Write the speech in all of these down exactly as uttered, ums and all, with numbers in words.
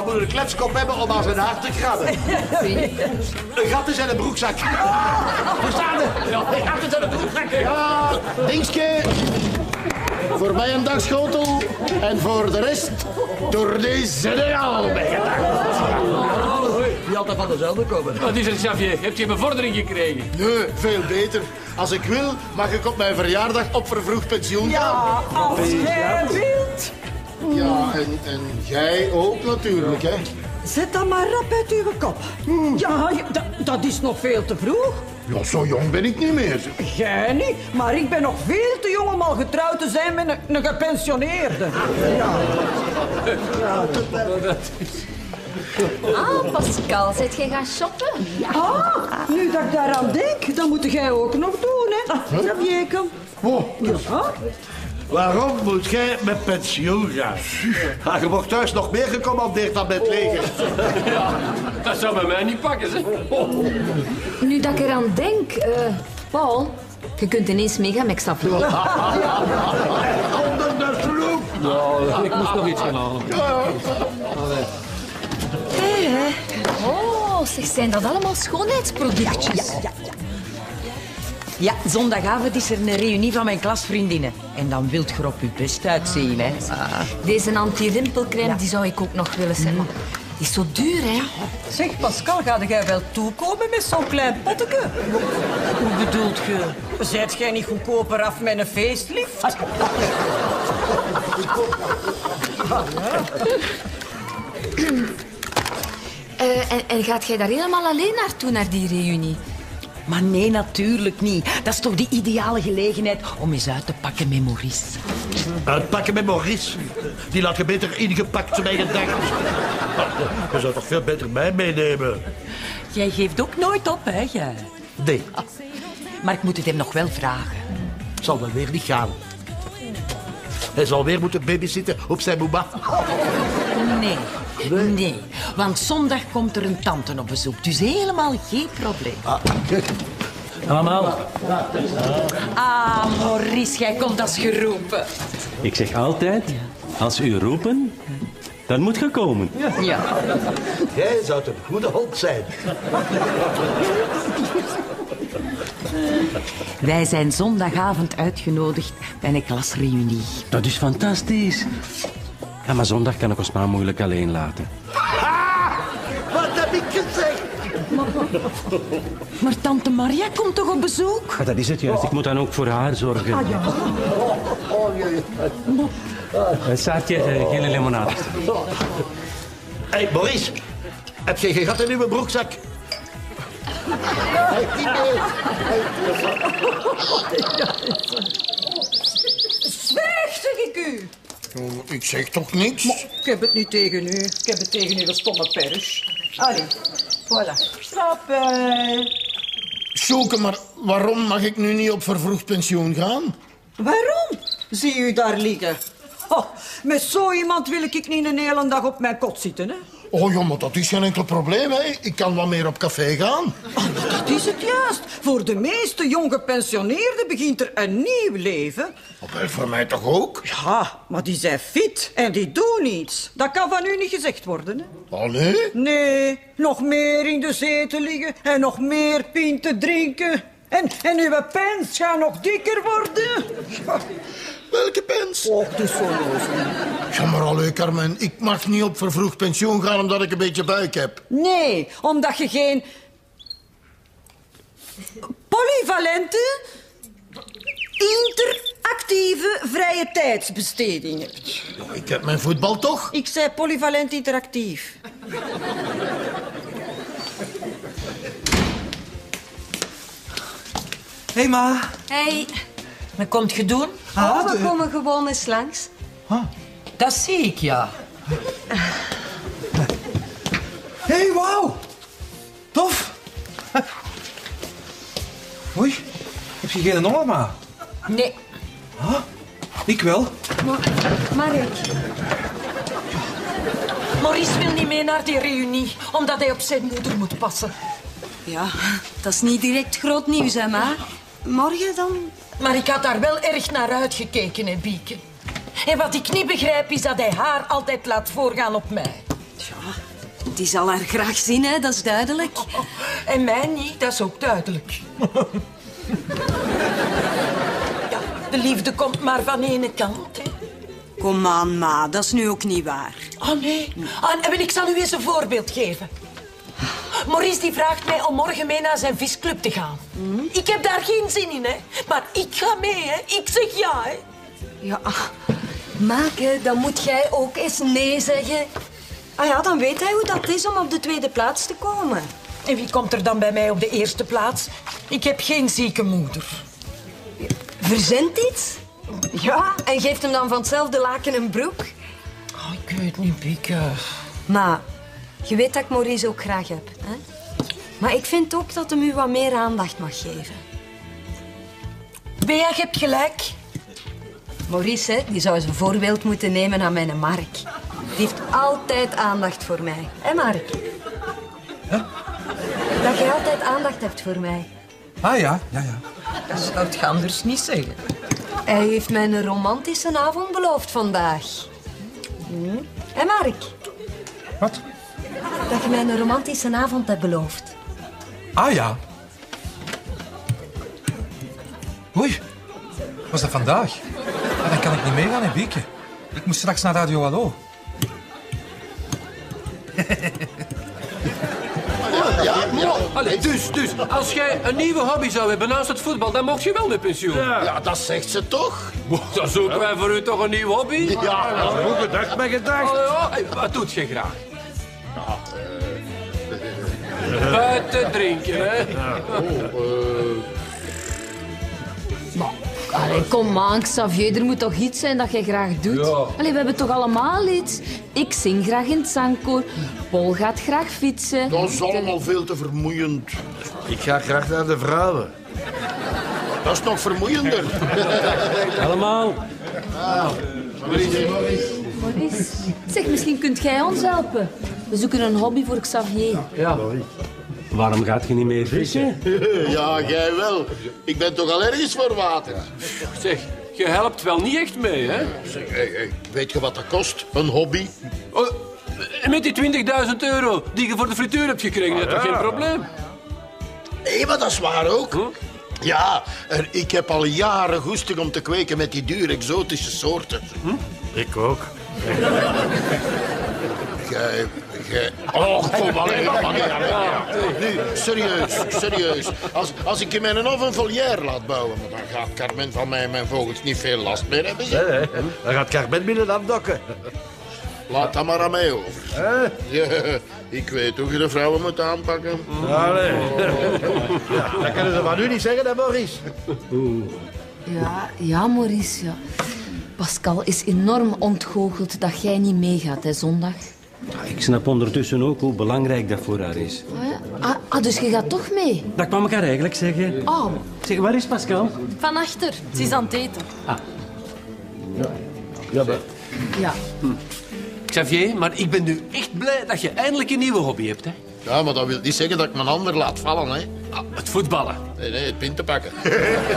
moet een kletskop hebben om aan zijn haar te krabben. Een gat is in een broekzak. Verstaan je? Ja, een gat is in een broekzak. Ja, dingske. Voor mij een dagschotel. En voor de rest door deze Senegal Die altijd van dezelfde komen. Wat is er, Xavier? Heb je een bevordering gekregen? Nee, veel beter. Als ik wil, mag ik op mijn verjaardag op vervroegd pensioen gaan. Ja, als jij wilt. Ja, en, en jij ook natuurlijk, hè. Zet dat maar rap uit uw kop. Ja, ja, dat, dat is nog veel te vroeg. Ja, zo jong ben ik niet meer. Jij niet, maar ik ben nog veel te jong om al getrouwd te zijn met een, een gepensioneerde. Ja. Ah, Pascal, zit jij gaan shoppen? Ah, nu dat ik daaraan denk, dan moet jij ook nog doen, hè. Xavier, kom. Oh, Ja. waarom moet jij met pensioen gaan? Ja, je wordt thuis nog meer gecommandeerd dan met leger. Ja, dat zou bij mij niet pakken, zeg. Nu dat ik eraan denk, uh, Paul, je kunt ineens meegaan met Xavier. Onder de sloep. Ja, ik moest nog iets gaan halen. Hé, oh, zeg, zijn dat allemaal schoonheidsproductjes? Ja, ja, ja. Ja, zondagavond is er een reunie van mijn klasvriendinnen. En dan wilt je er op je best uitzien, hè. Ah. Deze anti-rimpelcrème, die zou ik ook nog willen hebben. Die is zo duur, hè? Zeg, Pascal, ga jij wel toekomen met zo'n klein potteke? Hoe bedoelt je? Zijt jij niet goedkoper af met een facelift? Uh, en, en gaat jij daar helemaal alleen naartoe, naar die reunie? Maar nee, natuurlijk niet. Dat is toch de ideale gelegenheid om eens uit te pakken met Maurice. Uitpakken met Maurice. Die laat je beter ingepakt te mij gedacht. Je zou toch veel beter mij meenemen? Jij geeft ook nooit op, hè, jij? Nee, Maar ik moet het hem nog wel vragen. het zal wel weer niet gaan. Hij zal weer moeten babysitten op zijn boeba. Nee, nee. Want zondag komt er een tante op bezoek. Dus helemaal geen probleem. Allemaal. Ah, Maurice, jij komt als geroepen. Ik zeg altijd, als u roepen, dan moet je komen. Ja. Jij zou een goede hond zijn. Wij zijn zondagavond uitgenodigd bij een klasreunie. Dat is fantastisch. Ja, maar zondag kan ik ons maar moeilijk alleen laten. Wat heb ik gezegd? Maar tante Maria komt toch op bezoek? Ja, dat is het juist. Ik moet dan ook voor haar zorgen. Ah, ja. Uh, Saartje, uh, gele limonade. Hé, hey, Maurice. Heb je geen gat in uw broekzak? Hey, niet meer. Zwijg, zeg ik u. Oh, ik zeg toch niks? Ik heb het niet tegen u. Ik heb het tegen uw stomme pers. Allee, voilà. Stappen. Sjoeke, maar waarom mag ik nu niet op vervroegd pensioen gaan? Waarom? Zie u daar liggen? Oh, met zo iemand wil ik niet een hele dag op mijn kot zitten, hè? Oh ja, maar dat is geen enkel probleem, hè. Ik kan wat meer op café gaan. Oh, maar dat is het juist. Voor de meeste jonggepensioneerden begint er een nieuw leven. Oh, wel, voor mij toch ook? Ja, maar die zijn fit en die doen iets. Dat kan van u niet gezegd worden, hè? Oh, nee? Nee, nog meer in de zetel liggen en nog meer pinten drinken. En, en uw pens gaan nog dikker worden. Ja. Welke pens? Oh, het is zo loos. Ja, maar allee, Carmen, ik mag niet op vervroegd pensioen gaan omdat ik een beetje buik heb. Nee, omdat je geen polyvalente, interactieve vrije tijdsbesteding hebt. Ja, ik heb mijn voetbal toch? Ik zei polyvalent interactief. Hé, hey, ma. Hey, Wat komt je doen? oh, we komen gewoon eens langs. Dat zie ik, ja. Hé, hey, wauw. Tof. Oei, heb je geen honger, ma? Nee. Huh? Ik wel. Maar, Mark, Maurice wil niet mee naar die reunie, omdat hij op zijn moeder moet passen. ja, dat is niet direct groot nieuws, hè, ma? Morgen dan? Maar ik had daar wel erg naar uitgekeken, hè, Bieke. En wat ik niet begrijp is dat hij haar altijd laat voorgaan op mij. Ja, die zal haar graag zien, hè, dat is duidelijk. Oh, oh. En mij niet, dat is ook duidelijk. Ja, de liefde komt maar van ene kant, hè. Kom aan, ma, dat is nu ook niet waar. Oh, nee. Ah, en ik zal u eens een voorbeeld geven. Maurice die vraagt mij om morgen mee naar zijn visclub te gaan. Mm. Ik heb daar geen zin in, hè. Maar ik ga mee, hè. Ik zeg ja, hè. Ja, Maake, dan moet jij ook eens nee zeggen. Ah ja, dan weet hij hoe dat is om op de tweede plaats te komen. En wie komt er dan bij mij op de eerste plaats? Ik heb geen zieke moeder. Verzint iets? Ja, en geeft hem dan van hetzelfde laken een broek? Oh, ik weet niet, Pieke. Maar je weet dat ik Maurice ook graag heb, hè? Maar ik vind ook dat hem u wat meer aandacht mag geven. Bea, je hebt gelijk. Maurice, hè, die zou eens een voorbeeld moeten nemen aan mijn Mark. Die heeft altijd aandacht voor mij. Hé, Mark? Huh? Dat je altijd aandacht hebt voor mij. Ah ja, ja, ja. Dat zou het anders niet zeggen. Hij heeft mij een romantische avond beloofd vandaag. Hé, hm? Mark? Wat? Dat je mij een romantische avond hebt beloofd. Ah ja. Oei, was dat vandaag? Ah, dan kan ik niet meegaan in Bieke. Ik moet straks naar Radio Hallo. Ja, ja. Allee, dus, dus, als jij een nieuwe hobby zou hebben naast het voetbal, dan mocht je wel met pensioen. Ja, ja dat zegt ze toch? Dan zoeken wij voor u toch een nieuwe hobby? Ja, dat is goed gedacht, maar gedacht. Allee, ja. Hey, wat doet je graag? Buiten drinken, hè? Maar, allee, kom aan, Xavier, er moet toch iets zijn dat je graag doet? Ja. Allee, we hebben toch allemaal iets? Ik zing graag in het zangkoor. Paul gaat graag fietsen. Dat is allemaal veel te vermoeiend. Ik ga graag naar de vrouwen. Dat is nog vermoeiender. Allemaal. Ah, Maurice, zeg, misschien kunt jij ons helpen. We zoeken een hobby voor Xavier. Ja. Waarom gaat je niet meer vissen? Ja, jij wel. Ik ben toch allergisch voor water. Zeg, je helpt wel niet echt mee, hè? Zeg, hey, hey, weet je wat dat kost? Een hobby? Oh, en met die twintigduizend euro die je voor de frituur hebt gekregen, is dat toch geen probleem? Nee, maar dat is waar ook. Huh? Ja, er, ik heb al jaren goesting om te kweken met die dure exotische soorten. Hm? Ik ook. Gij, gij... Oh, kom alleen maar. Nu, serieus, serieus. Als, als ik in mijn hof een volière laat bouwen, dan gaat Carmen van mij en mijn vogels niet veel last meer hebben. Ze. Nee, nee. Dan gaat Carmen binnen afdokken. Laat dat maar aan mij over. Eh? Ja, ik weet hoe je de vrouwen moet aanpakken. Allee. Ja, dat kunnen ze van u niet zeggen, hè, Maurice? Ja, ja, Maurice, ja. Pascal is enorm ontgoocheld dat jij niet meegaat, hè, zondag. Ik snap ondertussen ook hoe belangrijk dat voor haar is. Ah, ja. ah, ah, dus je gaat toch mee? Dat kwam ik haar eigenlijk zeggen. Oh. Zeg, waar is Pascal? Van achter, ze is aan het eten. Ah. Ja, maar... Ja. Hm. Xavier, maar ik ben nu echt blij dat je eindelijk een nieuwe hobby hebt, hè? Ja, maar dat wil niet zeggen dat ik mijn ander laat vallen, hè. Ah, het voetballen. Nee, nee, het pint te pakken. Uh,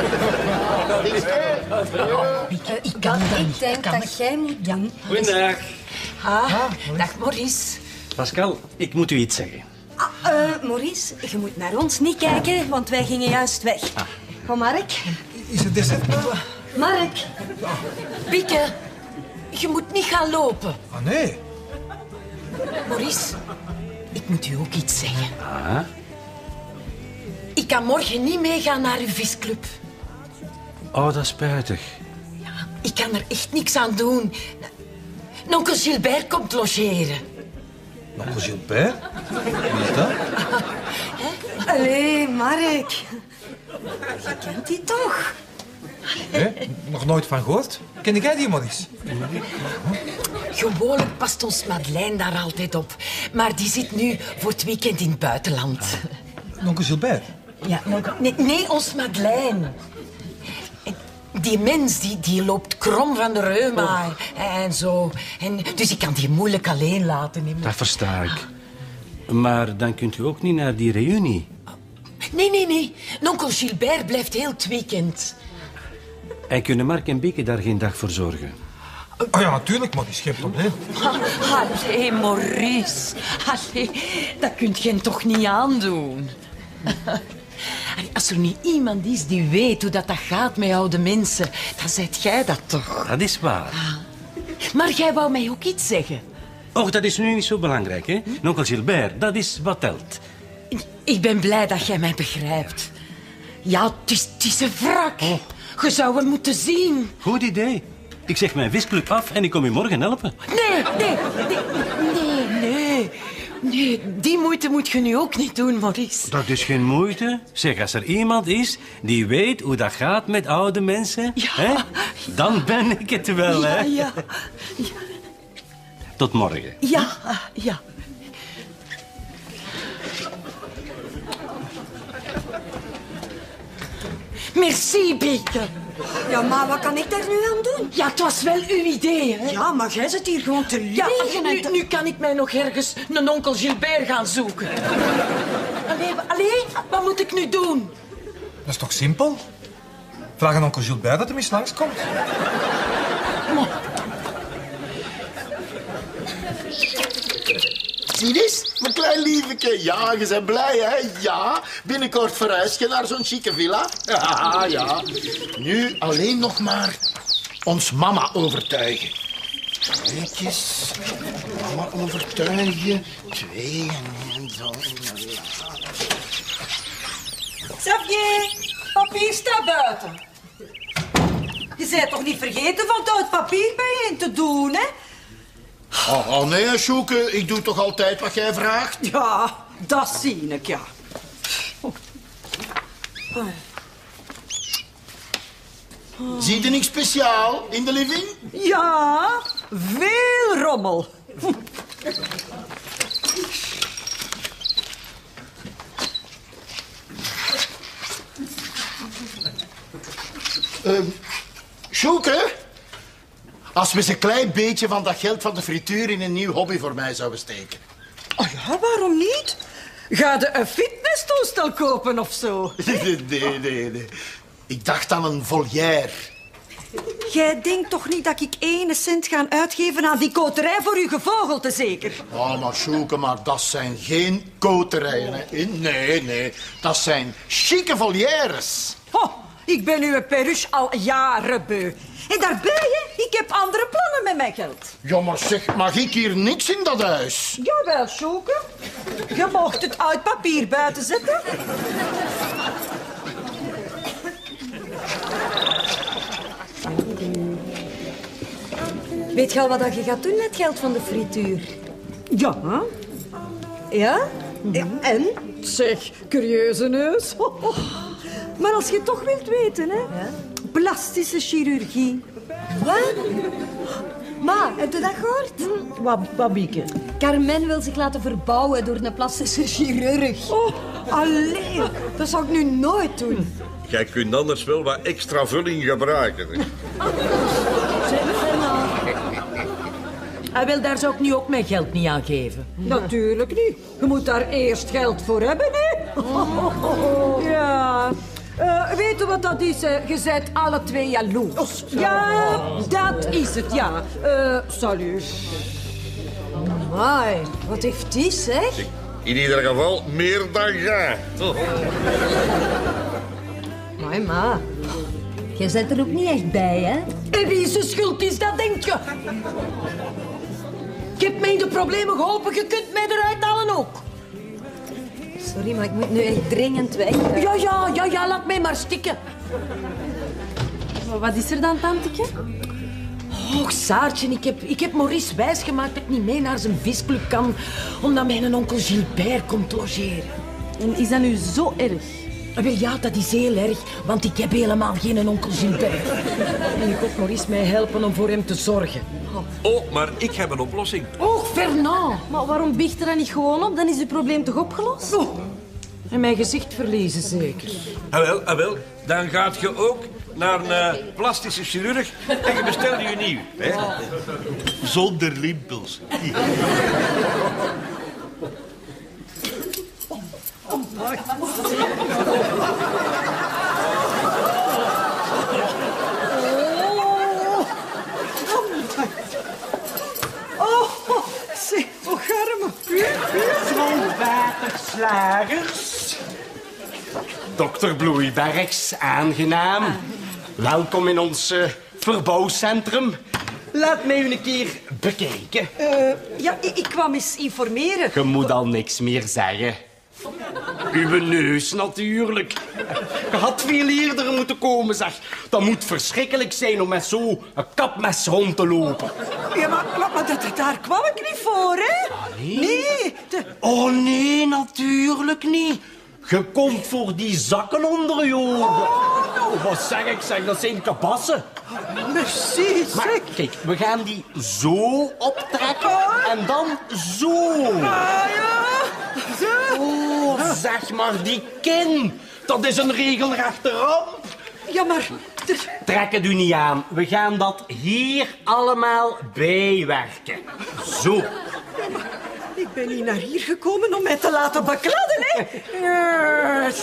ik kan ik denk dat jij moet doen. Goedendag. Ah, dag Maurice. Pascal, ik moet u iets zeggen. Ah, uh, Maurice, je moet naar ons niet kijken, want wij gingen juist weg. Ah. Kom, Mark. Is het dessert nou? Mark. Pieke, je moet niet gaan lopen. Ah, nee. Maurice, ik moet u ook iets zeggen. Ah. Ik kan morgen niet meegaan naar uw visclub. Oh, dat is spijtig. Ja, ik kan er echt niks aan doen. Nonkel Gilbert komt logeren. Nonkel Gilbert? Wie is dat? Allee, Mark. Je kent die toch? Nee, nog nooit van gehoord. Ken jij die, Maurice? Gewoonlijk past ons Madeleine daar altijd op. Maar die zit nu voor het weekend in het buitenland. Nonkel Gilbert? Ja, nonkel... Nee, nee, ons Madeleine. En die mens, die, die loopt krom van de reuma en zo. En, dus ik kan die moeilijk alleen laten. Hè. Dat versta ik. Maar dan kunt u ook niet naar die reunie. Nee, nee, nee. Nonkel Gilbert blijft heel het weekend. En kunnen Mark en Bieke daar geen dag voor zorgen? Oh ja, natuurlijk, maar dat is geen probleem. Allee, Maurice. Allee, dat kunt je toch niet aandoen. Allee, als er niet iemand is die weet hoe dat, dat gaat met oude mensen, dan zijt jij dat toch. Dat is waar. Maar jij wou mij ook iets zeggen. Och, dat is nu niet zo belangrijk, hè? Onkel Gilbert, dat is wat telt. Ik ben blij dat jij mij begrijpt. Ja, het is, het is een wrak. Oh. Je zou hem moeten zien. Goed idee. Ik zeg mijn visclub af en ik kom u morgen helpen. Nee, nee, nee, nee, nee. Nee, die moeite moet je nu ook niet doen, Maurice. Dat is geen moeite. Zeg, als er iemand is die weet hoe dat gaat met oude mensen, ja, hè, dan ben ik het wel, ja, hè? Ja, ja. Tot morgen. Ja, ja. Merci, Bieke. Ja, maar wat kan ik daar nu aan doen? Ja, het was wel uw idee, hè? Ja, maar jij zit hier gewoon te liegen. Ja, nu, nu kan ik mij nog ergens een onkel Gilbert gaan zoeken. Allee, allee, wat moet ik nu doen? Dat is toch simpel? Vraag aan onkel Gilbert dat hij eens langskomt. Zie eens, mijn klein lieveke. Ja, je bent blij, hè? Ja. Binnenkort verhuis je naar zo'n chique villa. Ja, ja. Nu alleen nog maar ons mama overtuigen. Kijk eens. Mama overtuigen. Twee en zo. Xavier, papier staat buiten. Je bent toch niet vergeten van het oud papier bijeen te doen, hè? Oh, oh nee, Sjoeke. Ik doe toch altijd wat jij vraagt? Ja, dat zie ik, ja. Zie je niks speciaal in de living? Ja, veel rommel. Uh, Sjoeke? Als we eens een klein beetje van dat geld van de frituur in een nieuw hobby voor mij zouden steken. Oh ja, waarom niet? Ga je een fitnesstoestel kopen of zo? Nee, nee, nee, nee. Ik dacht aan een volière. Jij denkt toch niet dat ik ene cent ga uitgeven aan die koterij voor uw gevogelte, zeker? Oh, maar Sjoeke, maar dat zijn geen koterijen, hè. Nee, nee. Dat zijn chique volières. Oh, ik ben uw perruche al jaren beu. En daarbij, hè, ik heb andere plannen met mijn geld. Ja, maar zeg, mag ik hier niks in dat huis? Jawel, Sjoeke. Je mocht het oud papier buiten zetten. Weet je al wat je gaat doen met het geld van de frituur? Ja. Ja? Ja, en? Zeg, curieuze neus. Maar als je het toch wilt weten, hè? Ja? Plastische chirurgie. Wat? Ma, heb je dat gehoord? Hm, wat, wat bieke? Carmen wil zich laten verbouwen door een plastische chirurg. Oh, alleen. Dat zou ik nu nooit doen. Jij kunt anders wel wat extra vulling gebruiken. Hè? Hij wil daar zou ik nu ook mijn geld niet aan geven. Natuurlijk niet. Je moet daar eerst geld voor hebben, hè? Oh. Ja. Uh, weet je wat dat is? Uh, je bent alle twee jaloers. Ja, dat is het, ja. Uh, salut. Amai, wat heeft die, zeg? In ieder geval meer dan jij. Oh. Amai, ma. Jij zit er ook niet echt bij, hè? En wie zijn schuld is dat, denk je? Ik heb mij in de problemen geholpen, je kunt mij eruit halen ook. Sorry, maar ik moet nu echt dringend weg. Ja, ja, ja, ja, laat mij maar stikken. Wat is er dan, tanteke? Oh, Saartje, ik heb, ik heb Maurice wijsgemaakt dat ik niet mee naar zijn visclub kan, omdat mijn onkel Gilbert komt logeren. En is dat nu zo erg? Wel ja, dat is heel erg, want ik heb helemaal geen onkel Gilbert. En ik moet Maurice mij helpen om voor hem te zorgen. Oh, maar ik heb een oplossing. Oh, Fernand. Maar waarom biecht er dan niet gewoon op? Dan is uw probleem toch opgelost? Oh. En mijn gezicht verliezen, zeker. Ah wel, ah wel. Dan gaat je ook naar een uh, plastische chirurg en je bestelt je nieuw. Hè? Zonder rimpels. Slagers. Dokter Bloeibergs, aangenaam. Welkom in ons uh, verbouwcentrum. Laat mij u een keer bekijken. Uh, ja, ik, ik kwam eens informeren. Je moet al niks meer zeggen. Uw neus natuurlijk. Je had veel eerder moeten komen, zeg. Dat moet verschrikkelijk zijn om met zo'n kapmes rond te lopen. Ja, maar, maar, maar dat, daar kwam ik niet voor, hè? Ah, nee? Nee. De... Oh, nee, natuurlijk niet. Je komt voor die zakken onder je ogen. Oh, wat zeg ik, zeg, dat zijn kabassen. Merci, zeg. Maar kijk, we gaan die zo optrekken en dan zo. Ah, ja. Zo. Oh, zeg maar, die kin. Dat is een regelrechte ramp. Ja, maar... De... Trek het u niet aan. We gaan dat hier allemaal bijwerken. Zo. Ja, maar ik ben niet naar hier gekomen om mij te laten bekladden, hè. Uh,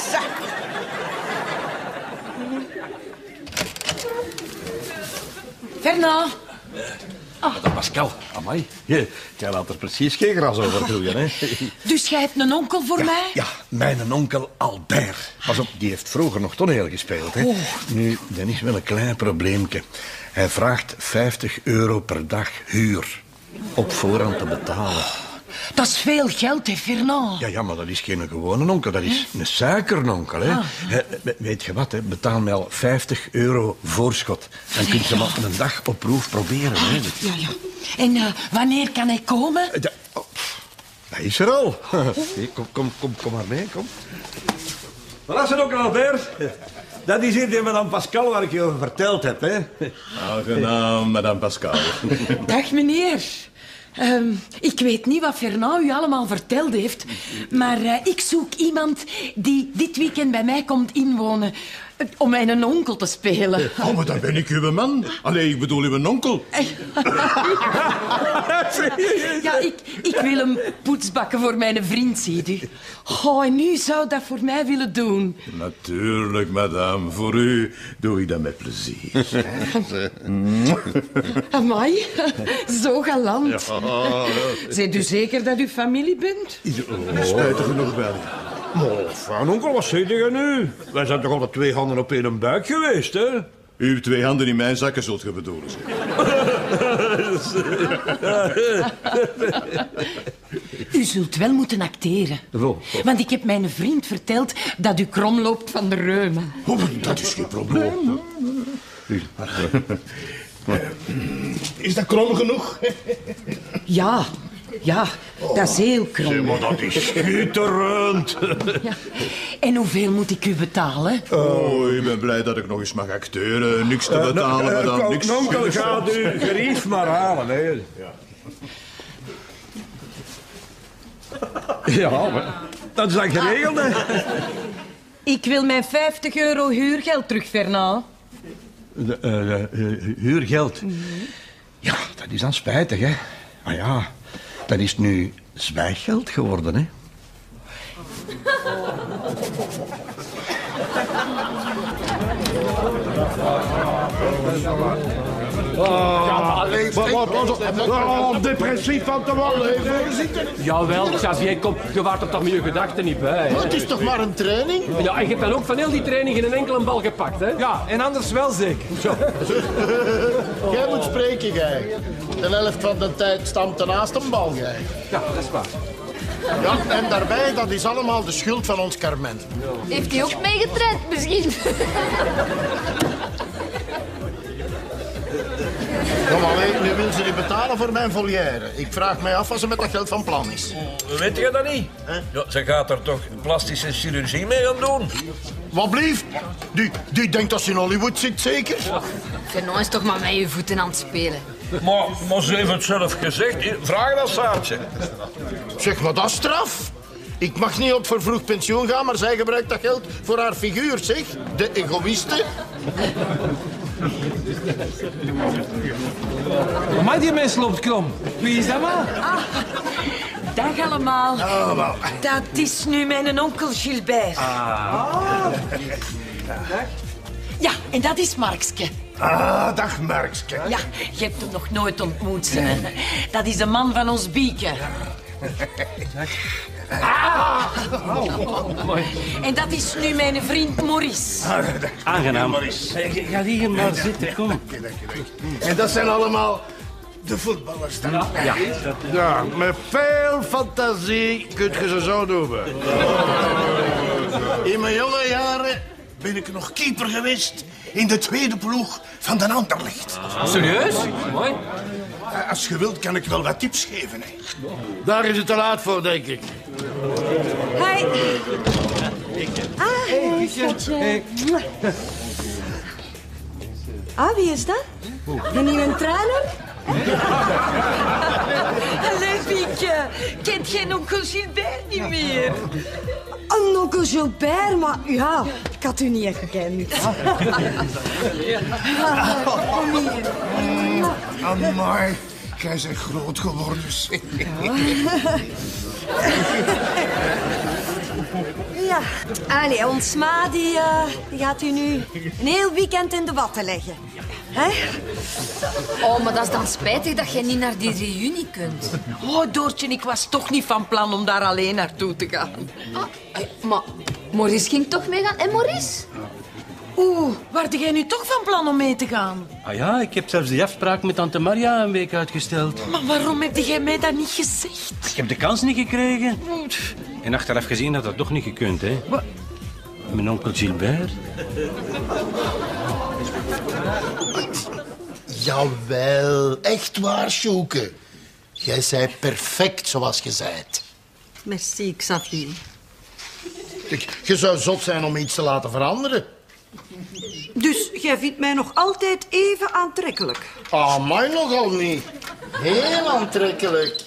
Fernand. Ah. Dat Pascal, amai. Je, jij laat er precies geen gras over groeien, hè. Dus jij hebt een onkel voor ja, mij? Ja, mijn onkel Albert. Pas op, die heeft vroeger nog toneel gespeeld, hè. Oh. Nu, dat is wel een klein probleempje. Hij vraagt vijftig euro per dag huur. Op voorhand te betalen. Dat is veel geld, hè, Fernand? Ja, ja, maar dat is geen gewone onkel, dat is een suikernonkel, hè. Ah. He, weet je wat, hè? Betaal mij al vijftig euro voorschot. Dan kun je maar een dag op proef proberen, hè. Ja, ja. En uh, wanneer kan hij komen? Ja, oh, dat is er al. Hey, kom, kom, kom, kom maar mee, kom. Voilà, ze ook, Albert. Dat is hier die madame Pascal waar ik je over verteld heb, hè. Aangenaam, madame Pascal. Dag, meneer. Um, ik weet niet wat Fernand u allemaal verteld heeft, maar uh, ik zoek iemand die dit weekend bij mij komt inwonen uh, om mijn onkel te spelen. Oh, maar dan ben ik uw man. Allee, ik bedoel uw onkel. Ja, ik, ik wil hem poetsbakken voor mijn vriend, ziet u. Oh, en u zou dat voor mij willen doen. Natuurlijk, madame. Voor u doe ik dat met plezier. Amai, zo galant. Ja. Zijt u zeker dat u familie bent? Oh, spijtig genoeg wel. Maar, van onkel, wat zeg je nu? Wij zijn toch alle twee handen op één buik geweest, hè? Uw twee handen in mijn zakken zult je bedoelen. U zult wel moeten acteren. Want ik heb mijn vriend verteld dat u krom loopt van de reuma. Oh, dat is geen probleem. Is dat krom genoeg? Ja, ja, dat is heel krom. Zeg, maar dat is schitterend. Ja. En hoeveel moet ik u betalen? Oh, ik ben blij dat ik nog eens mag acteren. Niks te betalen, uh, uh, madame. uh, Niks. Onkel, gaat u gerief maar halen, hè. Ja. Ja, maar dat is dan geregeld, hè. Ik wil mijn vijftig euro huurgeld terug, Fernand. De, uh, de, uh, huurgeld. Mm-hmm. Ja, dat is dan spijtig, hè. Maar ja, dat is nu zwijggeld geworden, hè. Ja, alleen Oh, depressief van te worden. Jawel, Xavier, kom, je waart er toch met je gedachten niet bij. Hè? Het is toch maar een training? Ja, en je hebt dan ook van heel die training in een enkele bal gepakt, hè? Ja, en anders wel zeker. Zo. Jij moet spreken, jij. De helft van de tijd stamt er naast een bal, jij. Ja, dat is waar. Ja, en daarbij, dat is allemaal de schuld van ons Carmen. Heeft hij ook meegetraind, misschien? Ja, maar weet, nu wil ze niet betalen voor mijn volière. Ik vraag mij af wat ze met dat geld van plan is. Weet je dat niet? Ja, ze gaat er toch plastische chirurgie mee gaan doen? Wat blieft? Die, die denkt dat ze in Hollywood zit, zeker? Fernand is toch maar met je voeten aan het spelen. Maar, maar ze heeft het zelf gezegd. Vraag dat Saartje. Zeg, maar dat is straf. Ik mag niet op vervroegd pensioen gaan, maar zij gebruikt dat geld voor haar figuur, zeg. De egoïste. Maar die mens loopt krom. Wie is dat maar? Ah, dag allemaal. Oh, wel. Dat is nu mijn onkel Gilbert. Ah. Ja, en dat is Markske. Ah, dag Markske. Ja, je hebt hem nog nooit ontmoet. Hè? Dat is de man van ons Bieke. Ah. En dat is nu mijn vriend Maurice. Aangenaam. Maurice. Ga hier maar zitten, kom. En dat zijn allemaal de voetballers dan? Ja. Ja, met veel fantasie kunt je ze zo noemen. In mijn jonge jaren ben ik nog keeper geweest in de tweede ploeg van de Anderlecht. Serieus? Mooi. Als je wilt, kan ik wel wat tips geven. Hè. Daar is het te laat voor, denk ik. Hi. Ah, hey, schatje. Ah, wie is dat? De nieuwe trainer? Allee, Pietje. Kent jij onkel Gilbert niet meer? Oh, onkel Gilbert, maar ja, ik had u niet gekend. Kom hier. Amai, jij bent groot geworden. Ja, allee, ons ma die, uh, die gaat u nu een heel weekend in de watten leggen. Hè? Oh, maar dat is dan spijtig dat jij niet naar die reunie kunt. Oh, Doortje, ik was toch niet van plan om daar alleen naartoe te gaan. Ah, maar Maurice ging toch meegaan, hè, Maurice? Oeh, waarde jij nu toch van plan om mee te gaan? Ah ja, ik heb zelfs die afspraak met tante Maria een week uitgesteld. Maar waarom heb jij mij dat niet gezegd? Ik heb de kans niet gekregen. En achteraf gezien had dat toch niet gekund, hè? Wat? Mijn onkel Gilbert. Jawel, echt waar, Sjoeke. Jij zei perfect zoals je zijt. Merci, Xavier. Je zou zot zijn om iets te laten veranderen. Dus jij vindt mij nog altijd even aantrekkelijk? Ah, mij nogal niet. Heel aantrekkelijk.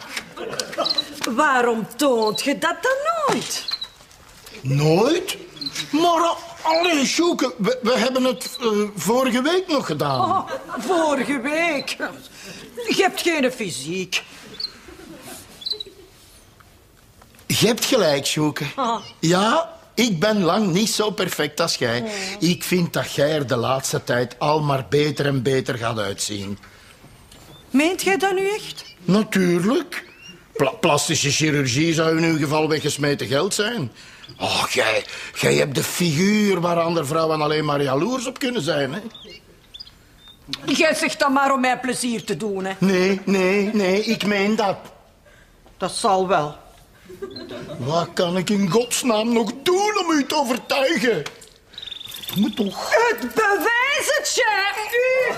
Waarom toont je dat dan nooit? Nooit? Maar alleen Sjoeke, we, we hebben het uh, vorige week nog gedaan. Oh, vorige week. Je hebt geen fysiek. Je hebt gelijk, Sjoeke. Ah. Ja, ik ben lang niet zo perfect als jij. Oh. Ik vind dat jij er de laatste tijd al maar beter en beter gaat uitzien. Meent jij dat nu echt? Natuurlijk. Pla- plastische chirurgie zou in uw geval weggesmeten geld zijn. Oh, jij, jij hebt de figuur waar andere vrouwen alleen maar jaloers op kunnen zijn, hè? Jij zegt dat maar om mij plezier te doen, hè? Nee, nee, nee, ik meen dat. Dat zal wel. Wat kan ik in godsnaam nog doen om u te overtuigen? Het moet toch... Het bewijs het, chef! U!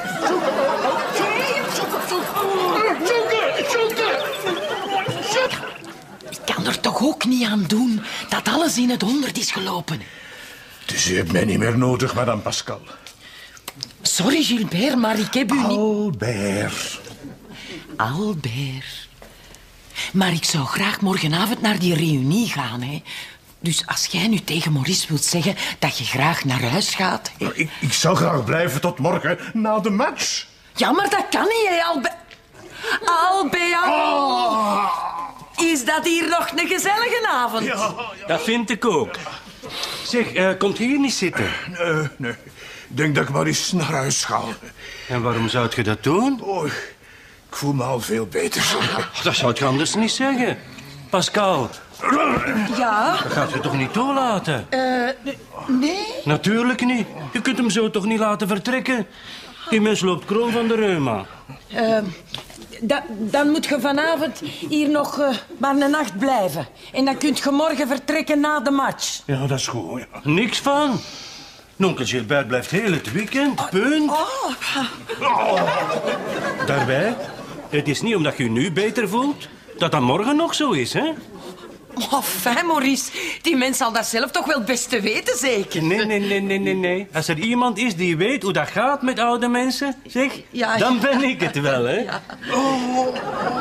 Ik kan er toch ook niet aan doen dat alles in het honderd is gelopen. Dus u hebt mij niet meer nodig, madame Pascal. Sorry, Gilbert, maar ik heb u niet... Albert. Albert. Maar ik zou graag morgenavond naar die reunie gaan, hè. Dus als jij nu tegen Maurice wilt zeggen dat je graag naar huis gaat... Hè? Ik, ik zou graag blijven tot morgen na de match. Ja, maar dat kan niet, hè, Albert. Albert. Oh. Is dat hier nog een gezellige avond? Ja, Dat vind ik ook. Zeg, uh, komt hier niet zitten? Nee, nee. Ik denk dat ik maar eens naar huis ga. En waarom zou je dat doen? Oh, ik voel me al veel beter. Dat zou je anders niet zeggen. Pascal, Ja? dat gaat je toch niet toelaten? Uh, nee? Natuurlijk niet. Je kunt hem zo toch niet laten vertrekken? Die mens loopt kroon van de reuma. Uh, da, dan moet je vanavond hier nog uh, maar een nacht blijven. En dan kunt je morgen vertrekken na de match. Ja, dat is goed. Ja. Niks van. Onkel Gilbert blijft heel het weekend, punt. Oh. Oh. Daarbij, het is niet omdat je je nu beter voelt... dat dat morgen nog zo is, hè? Oh, fijn, Maurice. Die mens zal dat zelf toch wel het beste weten, zeker? Nee, nee, nee, nee, nee, nee. Als er iemand is die weet hoe dat gaat met oude mensen, zeg, ja, dan ja. ben ik het wel, hè? Ja. Oh.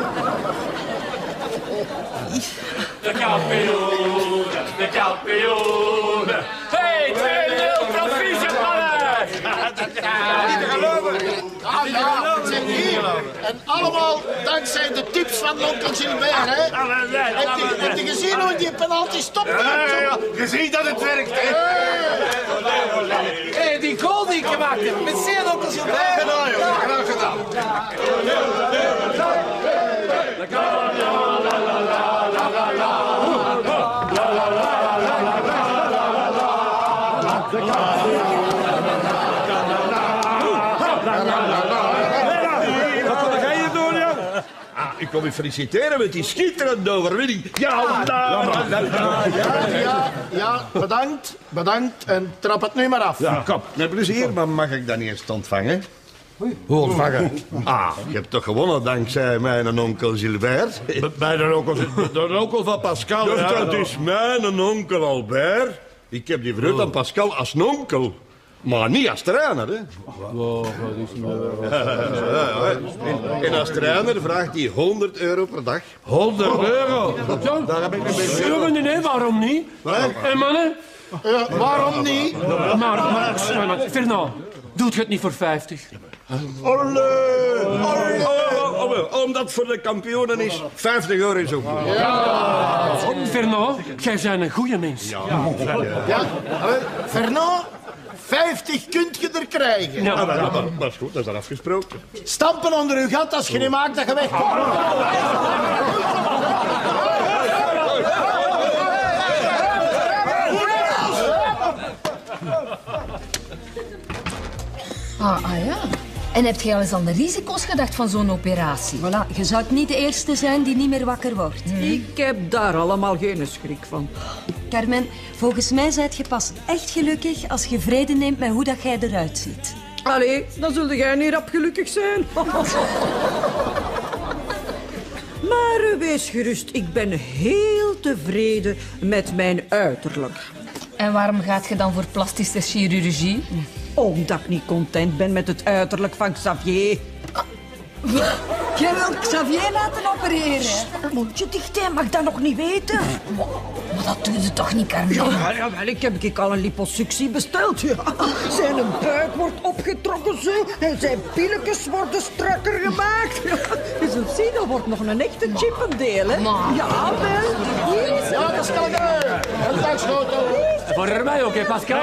De kampioen, de kampioen. Hey, twee nul, proficiat, mannen! Niet te geloven. Ah, ja, zeg hier. En allemaal dankzij de tips van onkel Gilbert, hè? Heb je, heb je gezien hoe die penalty stopt? Ja, ja, ja. Je ziet dat het werkt, hè? Hé, hey, die goal die ik gemaakt heb. Met zeer onkel Gilbert. Graag gedaan, joh. Graag gedaan. Wat ga je doen, ja? Ik kom je feliciteren met die schitterende overwinning. Ja, ja, Ja, ja, ja, bedankt, bedankt. En trap het nu maar af. ja, kom. Met plezier, maar mag ik dan eerst ontvangen? Hoe ontvangen? Ah, je hebt toch gewonnen dankzij mijn onkel Gilbert? Bij onkel, de onkel van Pascal. Dus dat is mijn onkel Albert. Ik heb die verhuurd aan Pascal als een onkel. Maar niet als trainer, hè. Wow, wat is nou... En, en als trainer vraagt hij honderd euro per dag. honderd euro? Zo, Daar heb ik een beetje... Jongen, nee, nee, waarom niet? En mannen? Ja, waarom niet? Maar, maar, maar, maar Fernand, doet je het niet voor vijftig? Olle, olle. Oh, oh, oh, omdat het voor de kampioenen is, vijftig euro is ook. Ja. Fernand, jij bent een goede mens. Ja, ja. Fernand, vijftig kunt je er krijgen. Ja. Ah, maar, maar, maar is goed, dat is dan afgesproken. Stampen onder uw gat als je niet maakt dat je wegkomt. Ah, ah ja. En heb jij al eens aan de risico's gedacht van zo'n operatie? Voilà, je zou niet de eerste zijn die niet meer wakker wordt. Ik heb daar allemaal geen schrik van. Carmen, volgens mij zijt je pas echt gelukkig als je vrede neemt met hoe dat jij eruit ziet. Allee, dan zul jij niet rap gelukkig zijn. Maar uh, wees gerust, ik ben heel tevreden met mijn uiterlijk. En waarom gaat je dan voor plastische chirurgie? Omdat ik niet content ben met het uiterlijk van Xavier. Jij wilt Xavier laten opereren? Mondje dicht, hij mag dat nog niet weten. Maar, maar dat doe je toch niet, Carmen? Ja, jawel, ik heb ik al een liposuctie besteld. Ja. Zijn buik wordt opgetrokken zo, en zijn pilletjes worden strakker gemaakt. Ja. Je zult zien, dat wordt nog een echte chippendeel, hè? Maar. Ja, wel. Hier is Ja, Pascal, een dagsfoto. Voor mij ook, hè, Pascal?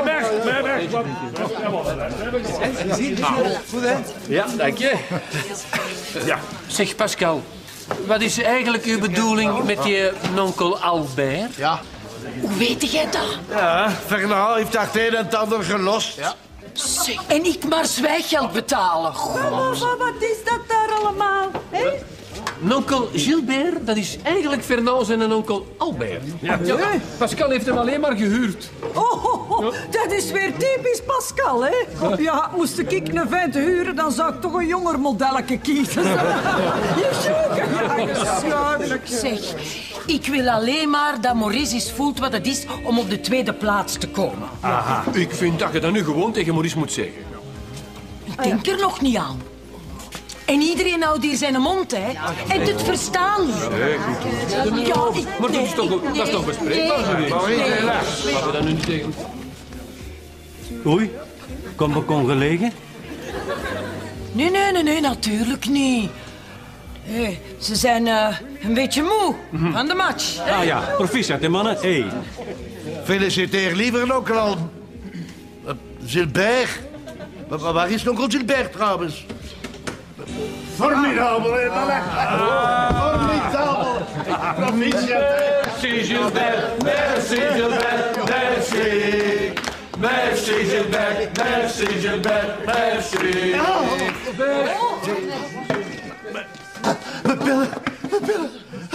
Goed, hè? Ja, dank je. Ja. Zeg, Pascal, wat is eigenlijk uw bedoeling met die onkel Albert? Ja. Hoe weet jij dat? Ja, Fernand heeft daar het een en het ander gelost. Ja. Zeg, en ik maar zwijggeld betalen. Wat, wat is dat daar allemaal? Hè? Onkel Gilbert, dat is eigenlijk Fernand zijn en onkel Albert. Ja. Ja, Pascal heeft hem alleen maar gehuurd. Oh, oh, oh, dat is weer typisch Pascal, hè? Ja, moest ik een vent huren, dan zou ik toch een jonger modelletje kiezen. Je zoeken, ja, schuimelijk. Zeg, ik wil alleen maar dat Maurice eens voelt wat het is om op de tweede plaats te komen. Aha. Ik vind dat je dat nu gewoon tegen Maurice moet zeggen. Ik denk er nog niet aan. En iedereen houdt hier zijn mond, hè. En het verstaan. Nee, goed. Ja, ik... Maar dat is toch, dat is toch bespreekbaar geweest? Laten we dat nu niet tegen... Oei, kom ik ongelegen? Nee, nee, nee, nee, natuurlijk niet. Hey, ze zijn uh, een beetje moe van de match. Ah ja, proficiat, hè, mannen. Hey. Feliciteer liever onkel al... Uh, Gilbert. Maar waar is onkel Gilbert trouwens? Formidabel, hè, mannen. Formidabel. Merci, Gilbert. Merci, Gilbert. Merci. Merci, Gilbert. Merci, Gilbert. Merci. Mijn pillen, mijn pillen.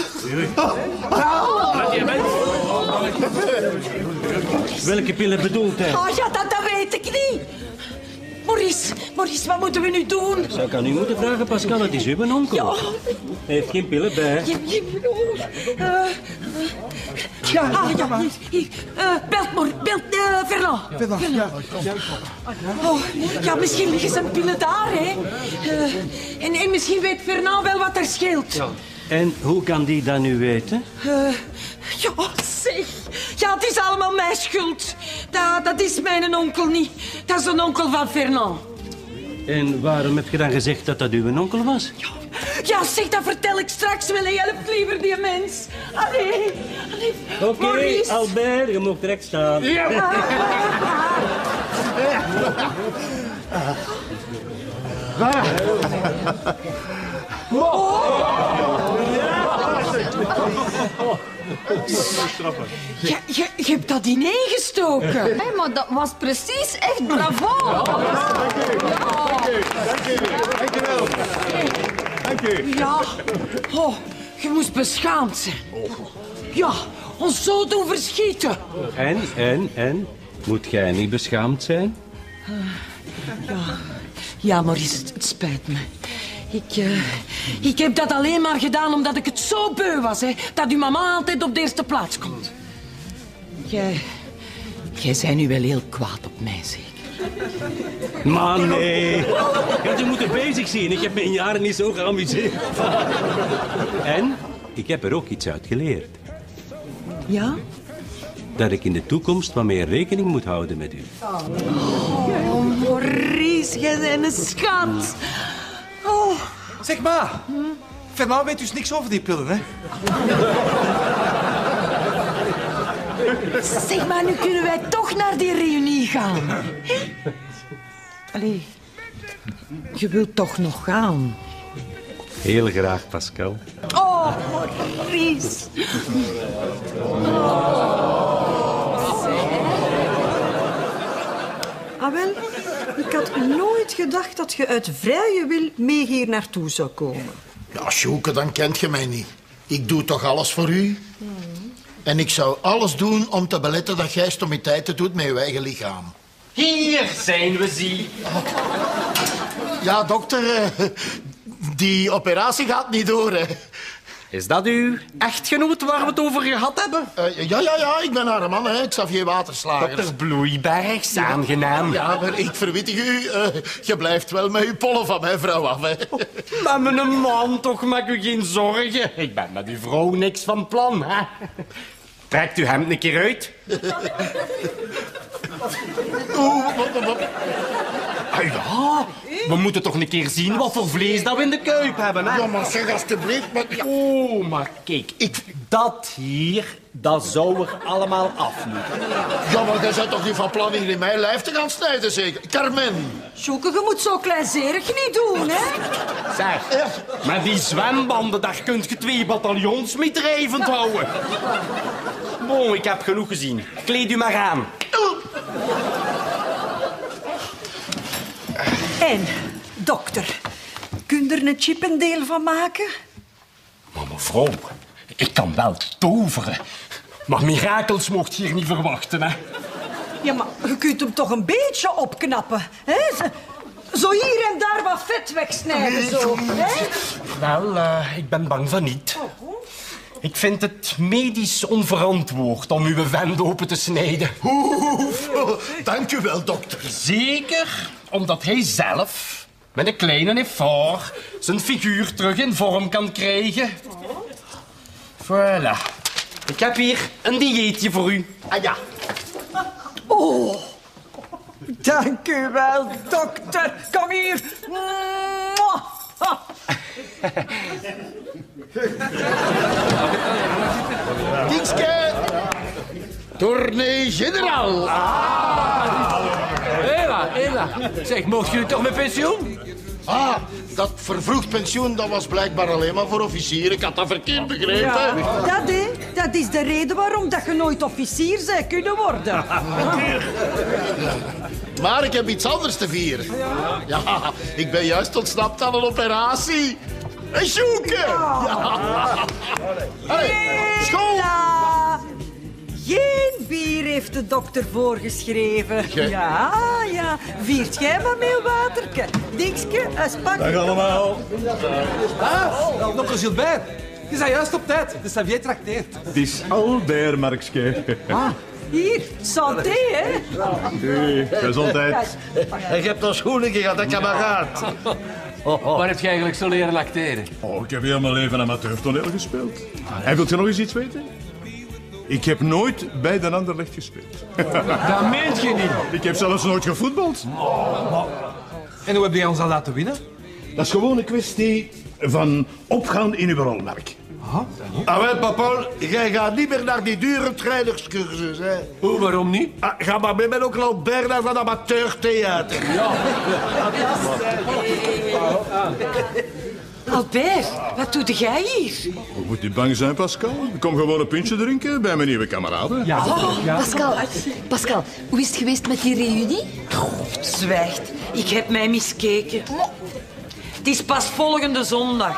Welke pillen bedoelt hij? Oh ja, dat, dat weet ik niet. Maurice, Maurice, wat moeten we nu doen? Zou ik aan u moeten vragen, Pascal? Het is uw onkel. Ja. Hij heeft geen pillen bij. Je, je, uh, uh, ja, ah, ja, hier, hier. Uh, belt, Maurice, belt uh, Fernand. Fernand, ja. Oh, ja, misschien liggen zijn pillen daar, hè. Uh, en, en misschien weet Fernand wel wat er scheelt. Ja. En hoe kan die dat nu weten? Uh, ja, zeg. Ja, het is allemaal mijn schuld. Dat, dat is mijn onkel niet. Dat is een onkel van Fernand. En waarom heb je dan gezegd dat dat uw onkel was? Ja, ja zeg, dat vertel ik straks wel. Je helpt liever die mens. Allee, allee. Oké, okay, Albert, je mag direct staan. Ja. Ah. Oh. Je, je, je hebt dat ineengestoken. Hé, hey, maar dat was precies echt bravo. Ja. Dank u. Dank u. Dank u. Dank u wel. Dank u. Ja. Oh, je moest beschaamd zijn. Ja, ons zo doen verschieten. En, en, en? Moet jij niet beschaamd zijn? Uh, ja. ja, Maurice, het, het spijt me. Ik, uh, ik heb dat alleen maar gedaan omdat ik het zo beu was, hè, dat uw mama altijd op de eerste plaats komt. Jij... Jij bent nu wel heel kwaad op mij, zeker? Maar nee. Je had je moeten bezig zien. Ik heb me in jaren niet zo geamuseerd. En ik heb er ook iets uit geleerd. Ja? Dat ik in de toekomst wat meer rekening moet houden met u. Oh, Maurice, jij bent een schat. Oh. Zeg maar, hm? Fernand weet dus niks over die pillen, hè? Zeg maar, nu kunnen wij toch naar die reunie gaan. Hé? Allee, je wilt toch nog gaan? Heel graag, Pascal. Oh, Maurice. Ah, wel, ik had nooit gedacht dat je uit vrije wil mee hier naartoe zou komen. Ja, Sjoeke, dan kent je mij niet. Ik doe toch alles voor u? Mm. En ik zou alles doen om te beletten dat jij stommiteiten doet met je eigen lichaam. Hier zijn we, zie. Ja, dokter, die operatie gaat niet door, hè. Is dat uw echtgenoot waar we het over gehad hebben? Uh, ja, ja, ja, ik ben haar man, hè. Xavier Waterslagers. dokter Bloeibergs, ja. Aangenaam. Ja, maar ik verwittig u, uh, je blijft wel met uw pollen van mijn vrouw af, hè. Maar mijn man, toch, maak u geen zorgen. Ik ben met uw vrouw niks van plan, hè. Trekt uw hemd een keer uit. Oeh, wat, wat, wat. Ah ja, we moeten toch een keer zien wat voor vlees dat we in de kuip hebben, hè? Ja, maar zeg alsjeblieft, maar... Ja. Oh, maar kijk, ik... dat hier, dat zou er allemaal af moeten. Ja, maar jij bent toch niet van plan hier in mijn lijf te gaan snijden, zeker? Carmen. Sjoeke, je moet zo kleinzerig niet doen, hè? Zeg, met die zwembanden, daar kunt je twee bataljons mee drijvend houden. Bon, ik heb genoeg gezien. Kleed u maar aan. En, dokter, kun je er een chippendeel van maken? Maar mevrouw, ik kan wel toveren. Maar mirakels mocht je hier niet verwachten, hè? Ja, maar je kunt hem toch een beetje opknappen, hè? Zo hier en daar wat vet wegsnijden, zo, hè? Wel, uh, ik ben bang van niet. Ik vind het medisch onverantwoord om uw vent open te snijden. Oef, dank u wel, dokter. Zeker omdat hij zelf, met een kleine effort, zijn figuur terug in vorm kan krijgen. Voilà. Ik heb hier een dieetje voor u. Ah ja. Oh, dank u wel, dokter. Kom hier. Dingske. Tournee generaal. Hela, hela. Zeg, mocht jullie toch met pensioen? Ah, dat vervroegd pensioen dat was blijkbaar alleen maar voor officieren. Ik had dat verkeerd begrepen. Ja, dat, hè, dat is de reden waarom dat je nooit officier zou kunnen worden. Maar ik heb iets anders te vieren. Ja, ik ben juist ontsnapt aan een operatie. Een Sjoeke! Ja. Allee, school! Geen bier heeft de dokter voorgeschreven. Gij? Ja, ja. Viert jij maar met een waterke? Dikske, een pak. Dag allemaal. Ah, dokter Gilbert. Je bent juist op tijd. De Xavier trakteert. Het is Albert, Markske. Ah, hier, santé, hè? Nee, gezondheid. En je hebt nog schoenen gehad, hè, kameraad. Oh, oh. Waar heb je eigenlijk zo leren acteren? Oh, ik heb heel mijn leven amateurtoneel gespeeld. En wilt je nog eens iets weten? Ik heb nooit bij de Anderlecht gespeeld. Dat meent je niet. Ik heb zelfs nooit gevoetbald. Oh, en hoe heb je ons al laten winnen? Dat is gewoon een kwestie van opgaan in uw rolmerk. Ah, wel, papa, jij gaat niet meer naar die dure trainerscursus, hè? Hoe, waarom niet? Ah, ga maar mee met onkel Albert naar van amateurtheater. Ja. Albert, wat doe jij hier? Je moet niet bang zijn, Pascal. Kom gewoon een pintje drinken bij mijn nieuwe kameraden. Ja. Pascal, Pascal, hoe is het geweest met die reunie? Zwijgt, ik heb mij miskeken. Het is pas volgende zondag.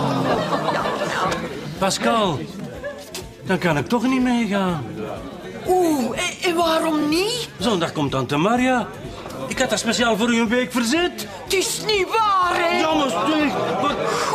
Pascal, dan kan ik toch niet meegaan. Oeh, en, en waarom niet? Zondag komt tante Maria. Ik had dat speciaal voor u een week verzet. Het is niet waar, hè? Jammer, zeg. Maar